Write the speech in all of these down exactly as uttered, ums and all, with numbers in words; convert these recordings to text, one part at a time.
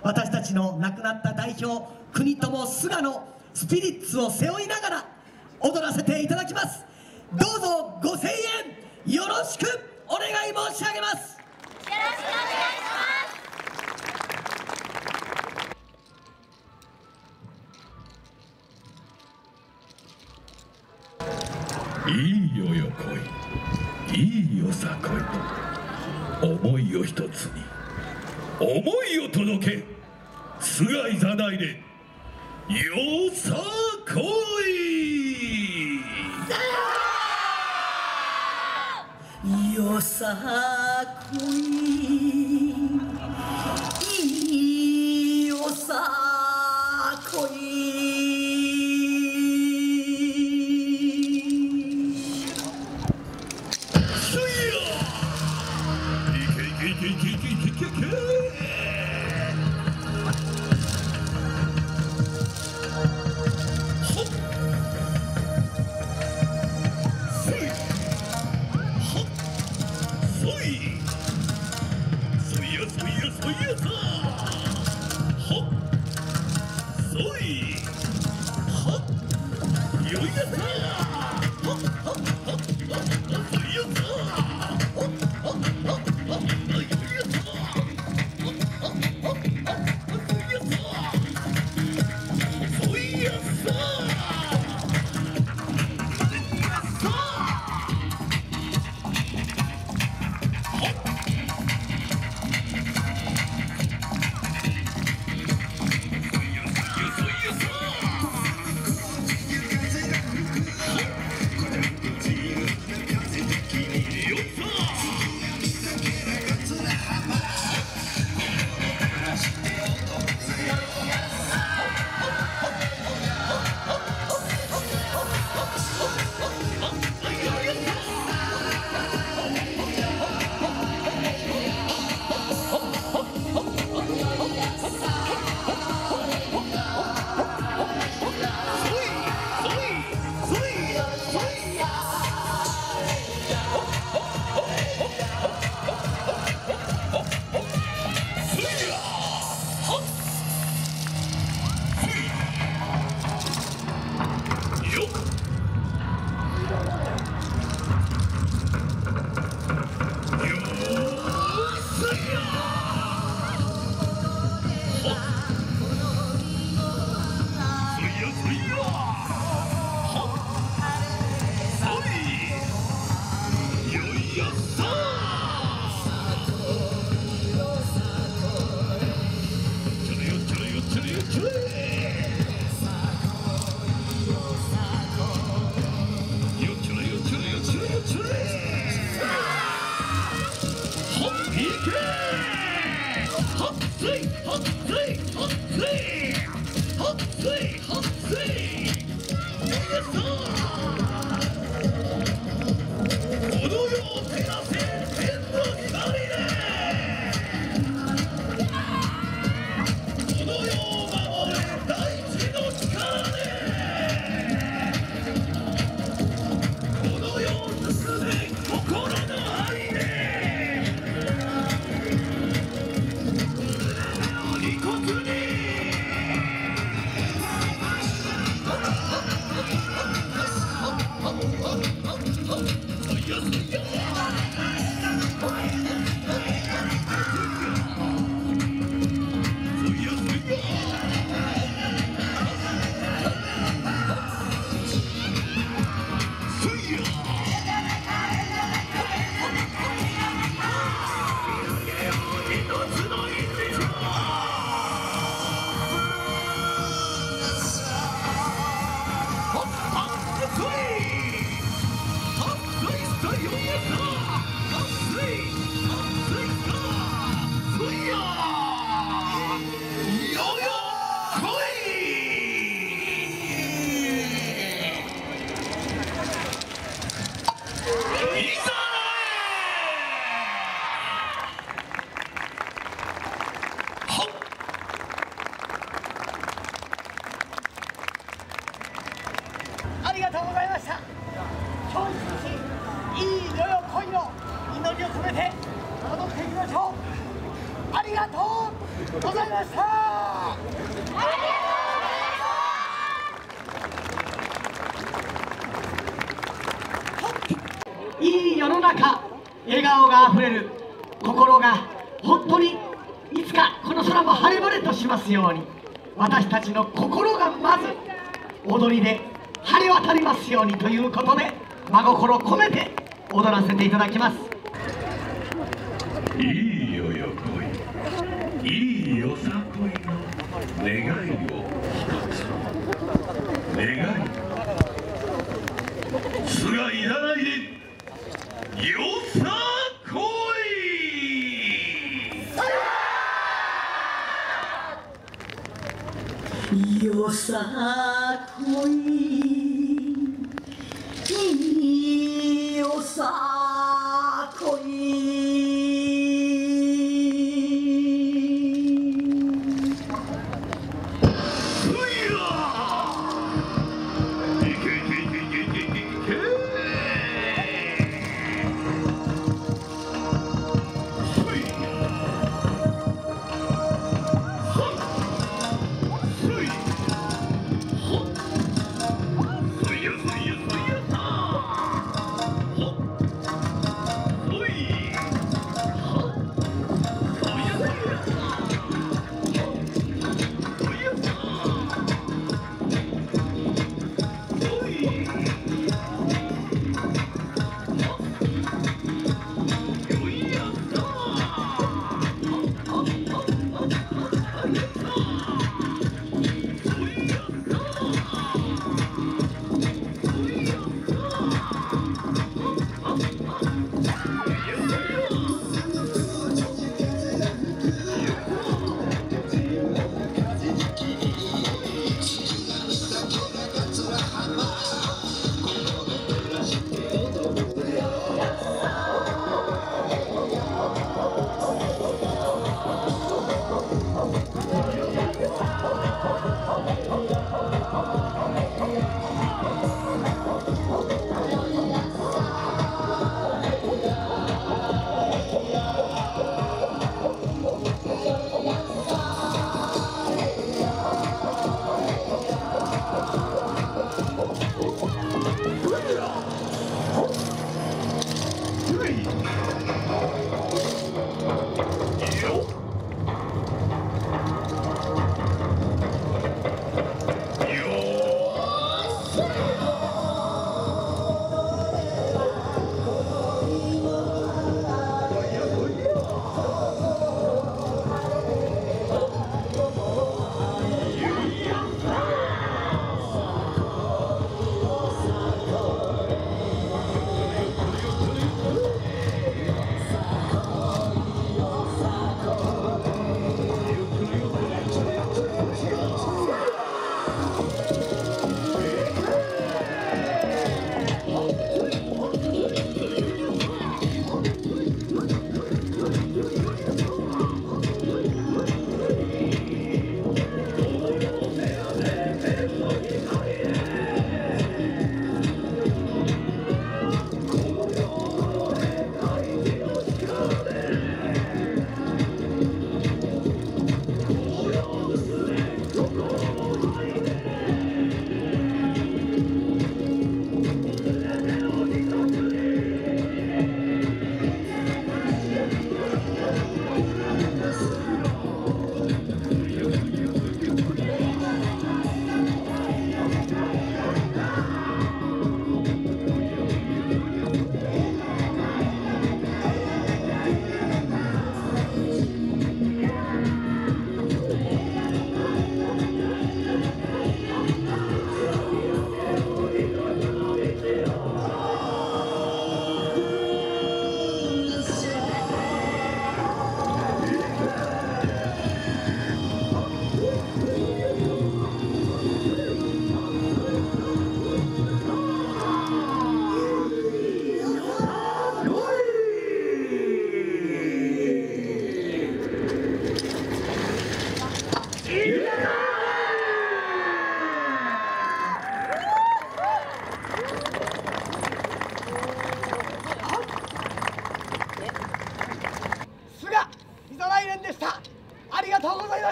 私たちの亡くなった代表国友菅のスピリッツを背負いながら踊らせていただきます。どうぞご声援よろしくお願い申し上げます。よろしくお願いします。いいよよ恋、いいよさ恋と思いを一つに思いを届け、菅井座内でよさ恋。 よさ恋、いいよさ恋。 ございました。 いい世の中、笑顔があふれる心が本当にいつかこの空も晴れ晴れとしますように、私たちの心がまず踊りで晴れ渡りますようにということで、真心込めて踊らせていただきます。 いいよよ恋、いいよさ恋の願いを一つ、願い菅いらないでよさ恋。 よさこい、よさこい。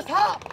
した。